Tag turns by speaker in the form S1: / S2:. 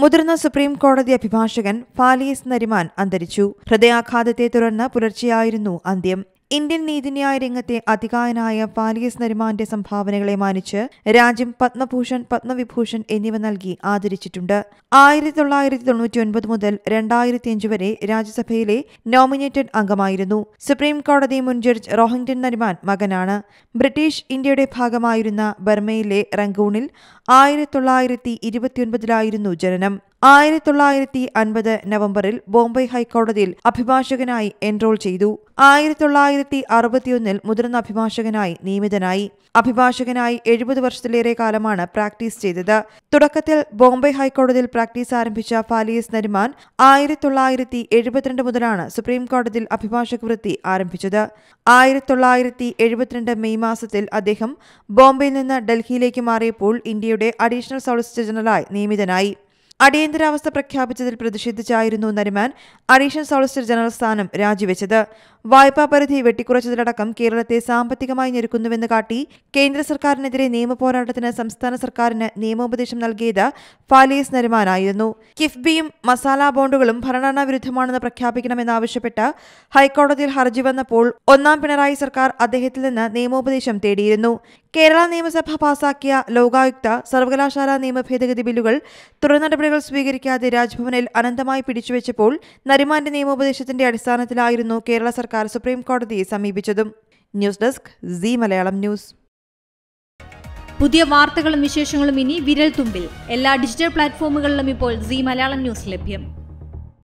S1: മുതിർന്ന സുപ്രീം കോടതി അഭിഭാഷകൻ ഫാലിയസ് നരിമാൻ അന്തരിച്ചു. ഹൃദയാഘാതത്തെ തുടർന്ന് പുലർച്ചെയായിരുന്നു അന്ത്യം. ഇന്ത്യൻ നീതിന്യായ രംഗത്തെ അതികായനായ ഫാലിയസ് നരിമാന്റെ സംഭാവനകളെ മാനിച്ച് രാജ്യം പത്മഭൂഷൺ, പത്മവിഭൂഷൺ എന്നിവ നൽകി ആദരിച്ചിട്ടുണ്ട്. 1999 മുതൽ 2005 വരെ രാജ്യസഭയിലെ നോമിനേറ്റഡ് അംഗമായിരുന്നു. സുപ്രീം കോടതി മുൻ ജഡ്ജ് റോഹിംഗ്ടൺ നരിമാൻ മകനാണ്. ബ്രിട്ടീഷ് ഇന്ത്യയുടെ ഭാഗമായിരുന്ന ബർമയിലെ റംഗൂണിൽ 1929 ജനനം. 1950 നവംബറിൽ ബോംബെ ഹൈക്കോടതിയിൽ അഭിഭാഷകനായി എൻറോൾ ചെയ്തു. 1961 മുതിർന്ന അഭിഭാഷകനായി നിയമിതനായി. അഭിഭാഷകനായി 70 വർഷത്തിലേറെ കാലമാണ് പ്രാക്ടീസ് ചെയ്തത്. തുടക്കത്തിൽ ബോംബെ ഹൈക്കോടതിയിൽ പ്രാക്ടീസ് ആരംഭിച്ച ഫാലിയസ് നരിമാൻ 1972 മുതലാണ് സുപ്രീം കോടതിയിൽ അഭിഭാഷക വൃത്തി ആരംഭിച്ചത്. 1972 മെയ് മാസത്തിൽ അദ്ദേഹം ബോംബെയിൽ നിന്ന് ഡൽഹിയിലേക്ക് മാറിയപ്പോൾ ഇന്ത്യയുടെ അഡീഷണൽ സോളിസിറ്റർ ജനറലായി നിയമിതനായി. അടിയന്തരാവസ്ഥ പ്രഖ്യാപിച്ചതിൽ പ്രതിഷേധിച്ചായിരുന്നു നരിമാൻ അഡീഷണൽ സോളിസിറ്റർ ജനറൽ സ്ഥാനം രാജിവെച്ചത്. വായ്പാ പരിധി വെട്ടിക്കുറച്ചതിലടക്കം കേരളത്തെ സാമ്പത്തികമായി ഞെരുക്കുന്നുവെന്ന് കാട്ടി കേന്ദ്ര സർക്കാരിനെതിരെ നിയമപോരാട്ടത്തിന് സംസ്ഥാന സർക്കാരിന് നിയമോപദേശം നൽകിയത് ഫാലിയസ് നരിമാനായിരുന്നു. കിഫ്ബിയും മസാല ബോണ്ടുകളും ഭരണഘടനാ വിരുദ്ധമാണെന്ന് പ്രഖ്യാപിക്കണമെന്നാവശ്യപ്പെട്ട് ഹൈക്കോടതിയിൽ ഹർജി വന്നപ്പോൾ ഒന്നാം പിണറായി സർക്കാർ അദ്ദേഹത്തിൽ നിന്ന് നിയമോപദേശം തേടിയിരുന്നു. കേരള നിയമസഭ പാസാക്കിയ ലോകായുക്ത, സർവകലാശാല നിയമ ഭേദഗതി ബില്ലുകൾ തുടർ നടപടികൾ സ്വീകരിക്കാതെ രാജ്ഭവനിൽ അനന്തമായി പിടിച്ചുവെച്ചപ്പോൾ നരിമാന്റെ നിയമോപദേശത്തിന്റെ അടിസ്ഥാനത്തിലായിരുന്നു കേരള സർക്കാർ സുപ്രീം കോടതിയെ സമീപിച്ചതും. News desk Zee Malayalam news.
S2: പുതിയ വാർത്തകളും വിശേഷങ്ങളും ഇനി വിരൽ തുമ്പിൽ. എല്ലാ ഡിജിറ്റൽ പ്ലാറ്റ്ഫോമുകളിലും ഇപ്പോൾ സീ മലയാളം ന്യൂസ് ലഭ്യം.